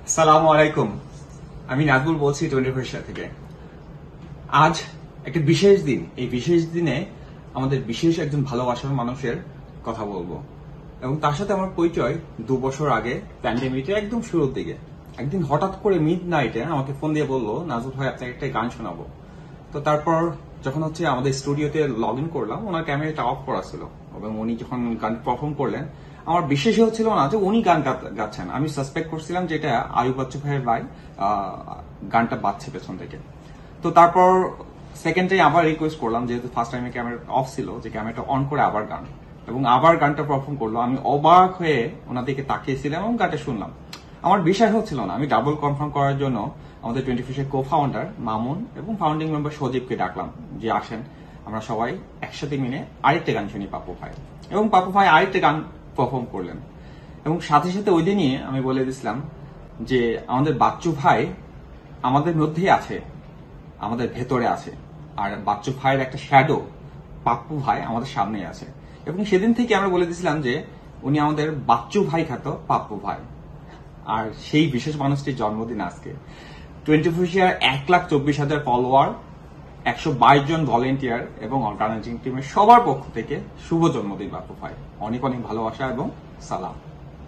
আসসালামু আলাইকুম। আমি নাজমুল বলছি 24 থেকে। আজ একটা বিশেষ দিন। এই বিশেষ দিনে আমাদের বিশেষ একজন ভালোবাসার মানুষের কথা বলবো এবং তার সাথে আমার পরিচয় 2 বছর আগে প্যান্ডেমিকের একদম শুরুর দিকে। একদিন হঠাৎ করে মিড নাইটে আমাকে ফোন দিয়ে বললো, নাজমুল ভাই আপনাকে একটা গান শোনাবো। তো তারপর যখন আমাদের স্টুডিওতে লগ ইন করলাম, ওনার ক্যামেরাটা অফ করা ছিল এবং উনি যখন গান পারফর্ম করলেন আমার বিশ্বাসই হচ্ছিল না যে উনি গান গাচ্ছেন। আমি সাসপেক্ট করছিলাম যে এটা আয়ুব বাচ্চু ভাইয়ের ভাই গানটা বাজছে পেছন থেকে। তো তারপর সেকেন্ড টাইম আবার রিকোয়েস্ট করলাম, যেহেতু ফার্স্ট টাইমে ক্যামেরা অফ ছিল, যে ক্যামেরাটা অন করে আবার গান, এবং আবার গানটা পারফর্ম করলো। আমি অবাক হয়ে ওনার দিকে তাকিয়েছিলাম এবং গানটা শুনলাম। আমার বিশ্বাস হচ্ছিল না। আমি ডাবল কনফার্ম করার জন্য আমাদের 24 কো ফাউন্ডার মামুন এবং ফাউন্ডিং মেম্বার সজীবকে ডাকলাম যে আসেন আমরা সবাই একসাথে মিলে আরেকটা গান শুনি পাপ্পু ভাই। এবং পাপ্পু ভাই আরেকটা গান পারফর্ম করলেন এবং সাথে সাথে ওই দিনই আমি বলে দিয়েছিলাম যে আমাদের বাচ্চু ভাই আমাদের মধ্যেই আছে, আমাদের ভেতরে আছে, আর বাচ্চু ভাইয়ের একটা শ্যাডো পাপ্পু ভাই আমাদের সামনেই আছে। এবং সেদিন থেকে আমরা বলে দিয়েছিলাম যে উনি আমাদের বাচ্চু ভাই খ্যাত পাপ্পু ভাই। আর সেই বিশেষ মানুষটির জন্মদিন আজকে। 24 1,24,000 ফলোয়ার, 122 জন ভলেন্টিয়ার এবং অর্গানাইজিং টিমের সবার পক্ষ থেকে শুভ জন্মদিন পাপ্পু ভাই। অনেক অনেক ভালোবাসা এবং সালাম।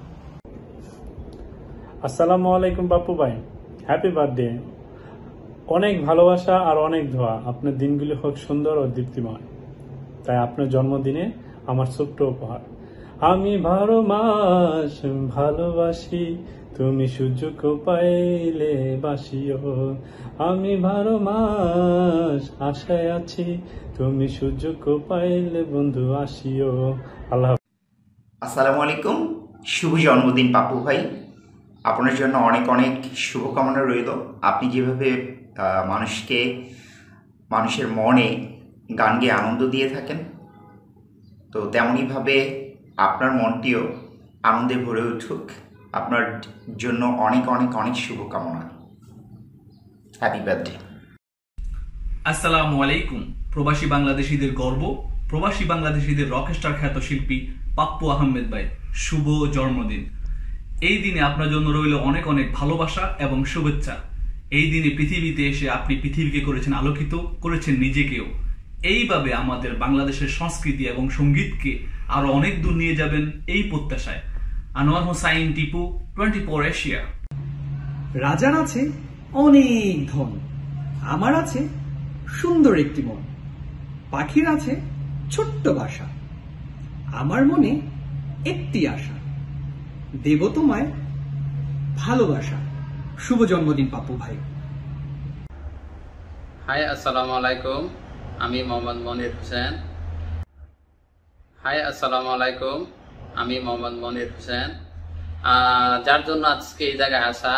আসসালামু আলাইকুম পাপ্পু ভাই, হ্যাপি বার্থডে। অনেক ভালোবাসা আর অনেক দোয়া আপনার দিনগুলি হোক সুন্দর ও দীপ্তিময়। তাই আপনার জন্মদিনে আমার ছোট্ট উপহার। আমি 12 মাস ভালোবাসি, তুমি সুযোগ পাইলে বাসিও। আমি 12 মাস আশায় আছি, তুমি সুযোগ পাইলে বন্ধু আসিও। আল্লাহ। আসসালামু আলাইকুম, শুভ জন্মদিন পাপ্পু ভাই। আপনার জন্য অনেক অনেক শুভকামনা রইল। আপনি যেভাবে মানুষের মনে গান গেয়ে আনন্দ দিয়ে থাকেন, তো তেমনইভাবে আপনার মনটিও আনন্দে ভরে উঠুক। আপনার জন্য অনেক অনেক অনেক শুভকামনা। Happy birthday. আসসালামু আলাইকুম। প্রবাসী বাংলাদেশিদের গর্ব, প্রবাসী বাংলাদেশিদের রকস্টার খ্যাত শিল্পী পাপ্পু আহমেদ ভাই, শুভ জন্মদিন। এই দিনে আপনার জন্য রইল অনেক অনেক ভালোবাসা এবং শুভেচ্ছা। এই দিনে পৃথিবীতে এসে আপনি পৃথিবীকে করেছেন আলোকিত, করেছেন নিজেকেও। এইভাবে আমাদের বাংলাদেশের সংস্কৃতি এবং সঙ্গীতকে আরো অনেক দূর নিয়ে যাবেন এই প্রত্যাশায়। আনোয়ার হোসাইন টিপু, 24 এশিয়া। রাজার আছে অনেক ধন, আমার আছে সুন্দর একটি মন। পাখির আছে ছোট্ট বাসা, আমার মনে একটি আশা, দেব তোমায় ভালোবাসা। শুভ জন্মদিন পাপ্পু ভাই। হাই, আসসালামু আলাইকুম। আমি মোহাম্মদ মনির হোসেন। হাই, আসসালামু আলাইকুম। আমি মোহাম্মদ মনির হোসেন। যার জন্য আজকে এই জায়গায় আসা,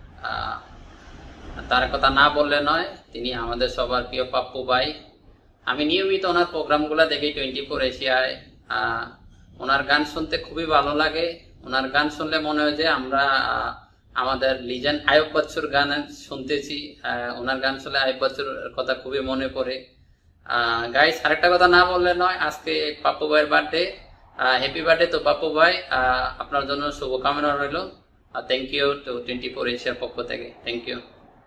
তার কথা না বললে নয়, তিনি আমাদের সবার প্রিয় পাপ্পু ভাই। আমি নিয়মিত ওনার প্রোগ্রামগুলো দেখি 24 এশিয়ায়। ওনার গান শুনতে খুবই ভালো লাগে। ওনার গান শুনলে মনে হয় যে আমরা আমাদের লিজেন্ড আয়ুব বাচ্চুর গান শুনতেছি। ওনার গান শুনলে আয়ুব বাচ্চুর কথা খুবই মনে পড়ে। গাইস, আরেকটা কথা না বললে নয়, আজকে পাপ্পু ভাইয়ের বার্থডে। হ্যাপি বার্থডে তো পাপ্পু ভাই, আপনার জন্য শুভকামনা রইল। থ্যাংক ইউ টু 24 এশিয়ার পক্ষ থেকে। Thank you.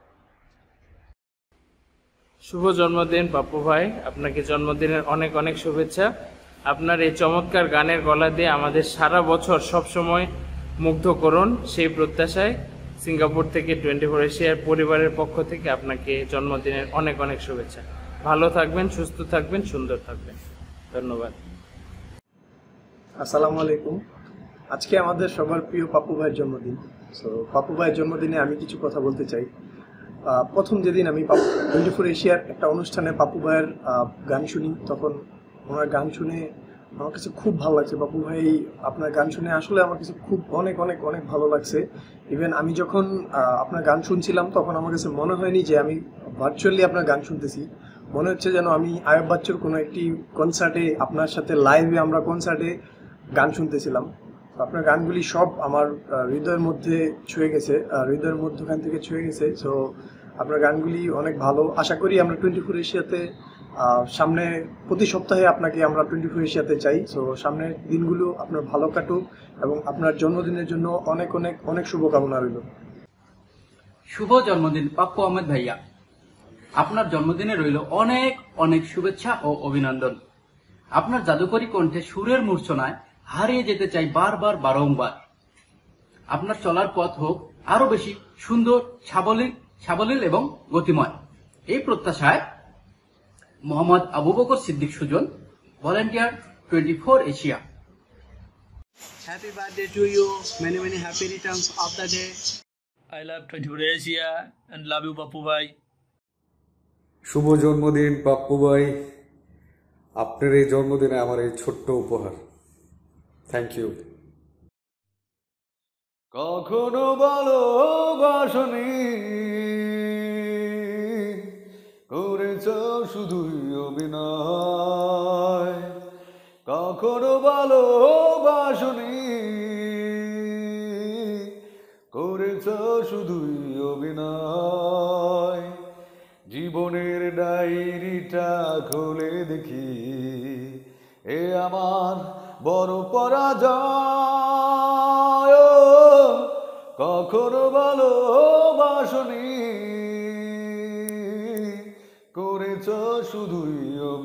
শুভ জন্মদিন পাপ্পু ভাই, আপনাকে জন্মদিনের অনেক অনেক শুভেচ্ছা। আপনার এই চমৎকার গানের গলা দিয়ে আমাদের সারা বছর সবসময় মুগ্ধ করুন, সেই প্রত্যাশায় সিঙ্গাপুর থেকে 24 এশিয়ার পরিবারের পক্ষ থেকে আপনাকে জন্মদিনের অনেক অনেক শুভেচ্ছা। ভালো থাকবেন, সুস্থ থাকবেন, সুন্দর থাকবেন। ধন্যবাদ। আসসালামু আলাইকুম। আজকে আমাদের সবার প্রিয় পাপ্পু ভাইয়ের জন্মদিন। সো পাপ্পু ভাইয়ের জন্মদিনে আমি কিছু কথা বলতে চাই। প্রথম যেদিন আমি 24 এশিয়ার একটা অনুষ্ঠানে পাপ্পু ভাইয়ের গান শুনি, তখন ওনার গান শুনে আমার কাছে খুব ভালো লাগছে। পাপ্পু ভাই, আপনার গান শুনে আসলে আমার কাছে খুব অনেক অনেক অনেক ভালো লাগছে। ইভেন আমি যখন আপনার গান শুনছিলাম তখন আমার কাছে মনে হয়নি যে আমি ভার্চুয়ালি আপনার গান শুনতেছি। মনে হচ্ছে যেন আমি আয়ুব বাচ্চুর কোনো একটি কনসার্টে, আপনার সাথে লাইভে আমরা কনসার্টে গান শুনতেছিলাম। আপনার গানগুলি সব আমার হৃদয়ের মধ্যে ছুঁয়ে গেছে, হৃদয়ের মধ্যখান থেকে ছুঁয়ে গেছে। সো আপনার গানগুলি অনেক ভালো। আশা করি আমরা 24 এশিয়াতে সামনে প্রতি সপ্তাহে আপনাকে আমরা 24 এশিয়াতে চাই। সো সামনের দিনগুলো আপনার ভালো কাটুক এবং আপনার জন্মদিনের জন্য অনেক অনেক অনেক শুভকামনা রইল। শুভ জন্মদিন পাপ্পু আহমেদ ভাইয়া। আপনার জন্মদিনে রইল অনেক অনেক শুভেচ্ছা ও অভিনন্দন। আপনার জাদুকরী কণ্ঠে সুরের মূর্ছনায় হারিয়ে যেতে চাই বারবার বারংবার। আপনার চলার পথ হোক আরো বেশি সুন্দর, সাবলীল এবং গতিময়। এই প্রত্যাশায় Mohammad Abu Bakar Siddique Sujon, volunteer 24 Asia. Happy birthday to you. Many, many happy returns of the day. I love 24 Asia and love you, Pappu Bhai. শুভ জন্মদিন পাপ্পু ভাই, আপনার এই জন্মদিনে আমার এই ছোট্ট উপহার। Thank you. কখনো ভালোবাসনি, করেছ শুধুই অভিনয়। কখনো ভালোবাসনি, করেছ শুধুই অভিনয়। জীবনের ডায়েরিটা খুলে দেখি, এ আমার বড় পরাজয়। কখনো ভালোবাসনি, করেছ শুধুই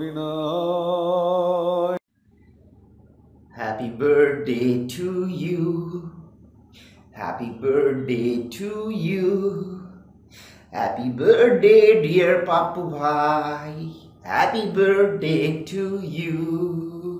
অভিনয়। Happy birthday to you. Happy birthday to you. Happy birthday, dear Pappu Bhai. Happy birthday to you.